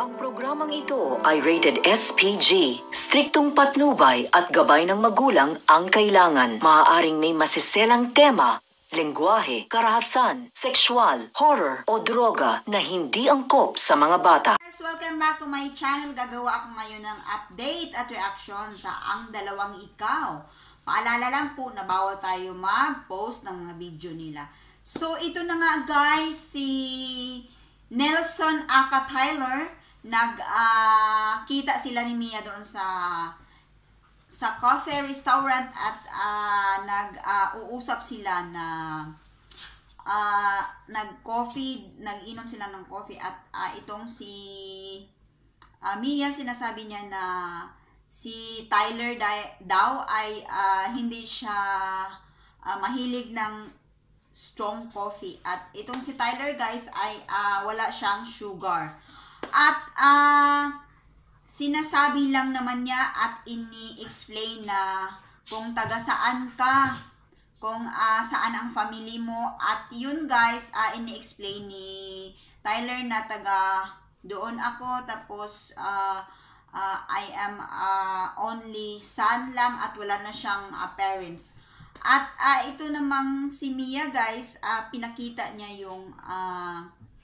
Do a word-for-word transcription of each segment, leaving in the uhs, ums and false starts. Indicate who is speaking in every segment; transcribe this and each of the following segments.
Speaker 1: Ang programang ito ay rated S P G. Striktong patnubay at gabay ng magulang ang kailangan. Maaaring may masiselang tema, lengguwahe, karahasan, sexual, horror o droga na hindi angkop sa mga bata.
Speaker 2: Guys, welcome back to my channel. Gagawa ako ngayon ng update at reaction sa Ang Dalawang Ikaw. Paalala lang po na bawal tayo mag-post ng mga video nila. So, ito na nga guys, si Nelson aka Tyler, nag-kita uh, sila ni Mia doon sa sa coffee restaurant at uh, nag-uusap uh, sila na uh, nag-coffee, nag-inom sila ng coffee at uh, itong si uh, Mia, sinasabi niya na si Tyler daw ay uh, hindi siya uh, mahilig ng strong coffee at itong si Tyler guys ay uh, wala siyang sugar at uh, sinasabi lang naman niya at ini-explain na kung taga saan ka, kung uh, saan ang family mo at yun guys uh, ini-explain ni Tyler na taga doon ako tapos uh, uh, I am uh, only son lang at wala na siyang uh, parents. At uh, ito namang si Mia guys, uh, pinakita niya yung uh,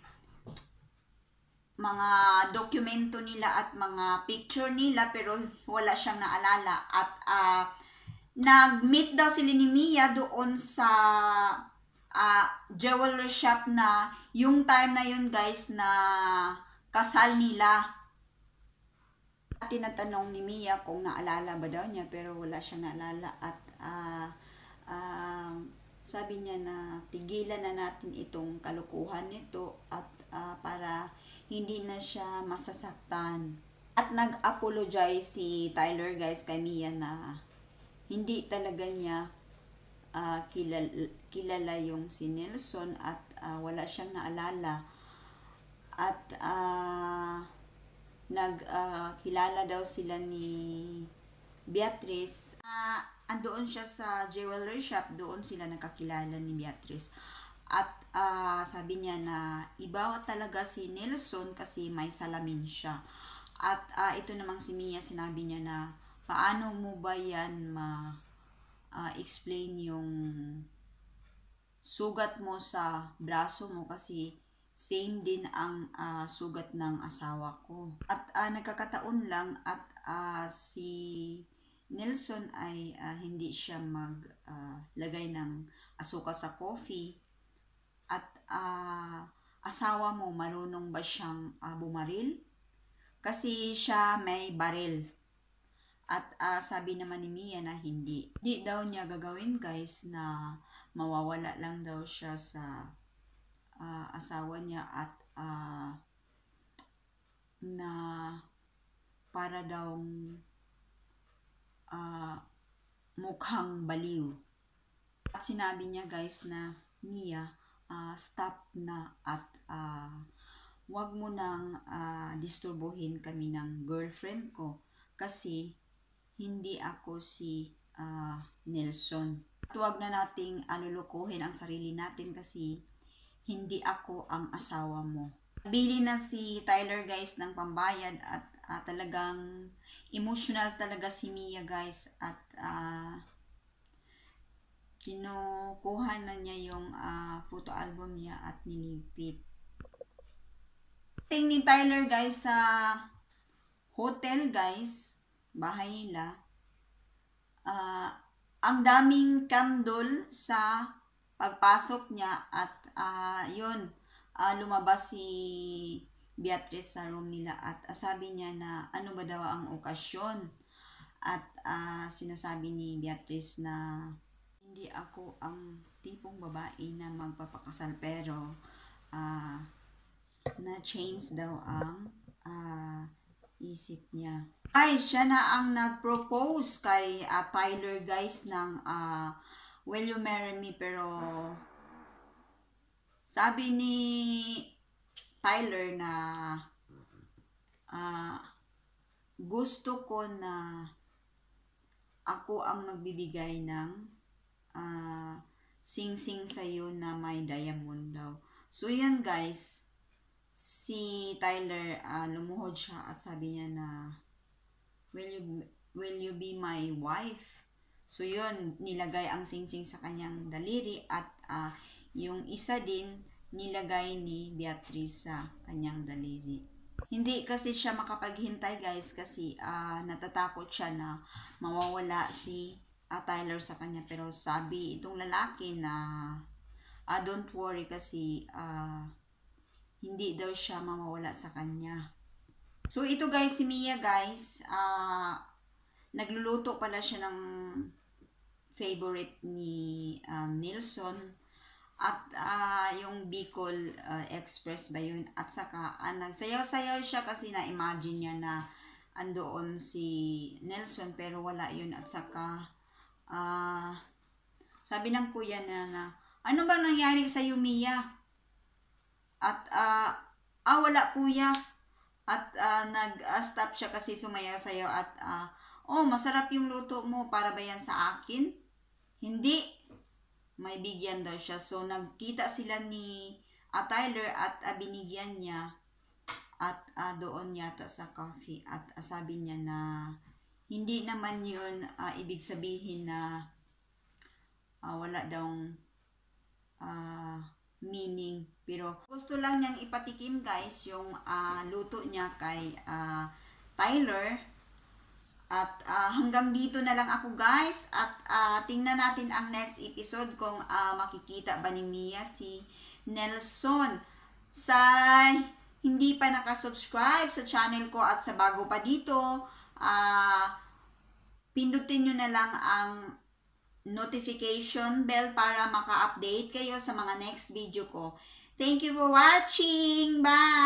Speaker 2: mga dokumento nila at mga picture nila pero wala siyang naalala. At uh, nag-meet daw sila ni Mia doon sa uh, jewelry shop na yung time na yun guys na kasal nila. At tinatanong ni Mia kung naalala ba daw niya pero wala siyang naalala at uh, Uh, sabi niya na tigilan na natin itong kalukuhan nito at uh, para hindi na siya masasaktan. At nag-apologize si Tyler guys kay Mia na hindi talaga niya uh, kilala, kilala yung si Nelson at uh, wala siyang naalala. At uh, nagkilala uh, daw sila ni Beatrice. Uh, andoon siya sa jewelry shop, doon sila nakakilala ni Beatrice. At uh, sabi niya na iba talaga si Nelson kasi may salamin siya. At uh, ito namang si Mia, sinabi niya na paano mo ba yan ma-explain uh, yung sugat mo sa braso mo kasi same din ang uh, sugat ng asawa ko. At uh, nagkakataon lang at uh, si Nelson ay uh, hindi siya maglagay uh, ng asukal sa coffee at uh, asawa mo marunong ba siyang uh, bumaril? Kasi siya may baril. At uh, sabi naman ni Mia na hindi. Hindi daw niya gagawin guys na mawawala lang daw siya sa uh, asawa niya at uh, na para daw Uh, mukhang baliw. At sinabi niya guys na Mia, uh, stop na at uh, wag mo nang uh, disturbuhin kami ng girlfriend ko kasi hindi ako si uh, Nelson. At wag na nating alulukuhin ang sarili natin kasi hindi ako ang asawa mo. Bili na si Tyler guys ng pambayad at uh, talagang emotional talaga si Mia guys at uh, kinukuha na niya yung uh, photo album niya at nilipit. Ting ni Tyler guys sa hotel guys, bahay nila. Uh, ang daming candle sa pagpasok niya at uh, yun, uh, lumabas si Beatrice sa room nila at uh, sabi niya na ano ba daw ang okasyon at uh, sinasabi ni Beatrice na hindi ako ang tipong babae na magpapakasal pero uh, na-change daw ang uh, isip niya. Ay, siya na ang nag-propose kay uh, Tyler guys ng uh, will you marry me pero sabi ni Tyler na uh, gusto ko na ako ang magbibigay ng uh, sing-sing sa'yo na may diamond daw. So yan guys, si si Tyler, uh, lumuhod siya at sabi niya na, will you, will you be my wife? So yun, nilagay ang singsing sa kanyang daliri at uh, yung isa din, nilagay ni Beatrice sa kanyang daliri. Hindi kasi siya makapaghintay guys kasi uh, natatakot siya na mawawala si uh, Tyler sa kanya. Pero sabi itong lalaki na uh, don't worry kasi uh, hindi daw siya mawawala sa kanya. So ito guys, si Mia guys, uh, nagluluto pala siya ng favorite ni uh, Nelson. At uh, yung Bicol uh, Express ba yun? At saka, uh, nagsayaw-sayaw siya kasi na-imagine niya na andoon si Nelson pero wala yun. At saka, uh, sabi ng kuya na, na ano ba nangyari sa Mia? At, uh, ah, wala kuya. At uh, nag-stop siya kasi sumayaw-sayaw at, uh, oh, masarap yung luto mo, para ba yan sa akin? Hindi. May bigyan daw siya. So, nagkita sila ni uh, Tyler at uh, binigyan niya at uh, doon yata sa coffee. At uh, sabi niya na hindi naman yun uh, ibig sabihin na uh, wala daw uh, meaning. Pero gusto lang niyang ipatikim guys yung uh, luto niya kay uh, Tyler. At uh, hanggang dito na lang ako guys. At uh, tingnan natin ang next episode kung uh, makikita ba ni Mia si Nelson. Sa hindi pa nakasubscribe sa channel ko at sa bago pa dito, uh, pindutin nyo na lang ang notification bell para maka-update kayo sa mga next video ko. Thank you for watching. Bye!